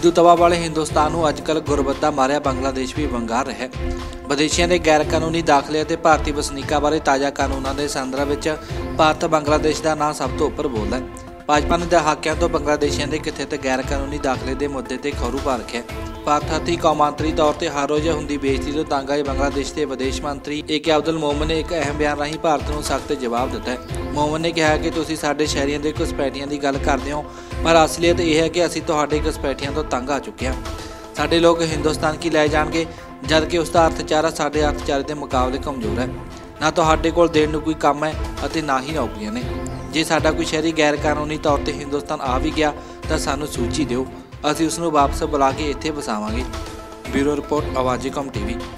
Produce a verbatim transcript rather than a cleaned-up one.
हिंदुत्व वाले हिंदुस्तान नूं अजकल गुरबत दा मारिया बांग्लादेश भी वंगार रहा है। विदेशियों के गैर कानूनी दाखले और भारतीय वसनीकों बारे ताज़ा कानूनों के संदर्भ में भारत बांग्लादेश का नाम सब तो उपर बोलता है। भाजपा ने दहाकिਆਂ ਤੋਂ बांग्लादेशियों के कथित गैर कानूनी दाखले के मुद्दे ते खौरू पा रखा है। भारत हथी कौमांतरी तौर पर हर रोज़ होंदी बेइज्जती तो तंग आए बांग्लादेश के विदेश मंत्री ए के अब्दुल मोमन ने एक अहम बयान राही भारत को सख्त जवाब दिता है। मोमन ने कहा कि तुसीं साडे शहरियों के घुसपैठियों की गल करते हो, पर असलियत यह है कि असीं तुहाडे घुसपैठियों तो तंग आ चुके हैं। साडे लोग हिंदुस्तान की लै जाणगे, जबकि उसका अर्थचारा साडे अर्थचारे के मुकाबले कमजोर है। ना तुहाडे कोल देण नूं कोई काम है अते ना ही नौकरियां ने। जे साडा कोई शहरी गैर कानूनी तौर पर हिंदुस्तान आ भी गया तो सानूं सूची दिओ, असीं उसनूं वापस बुला के इत्थे वसावांगे। Bureau report Awaaz com TV.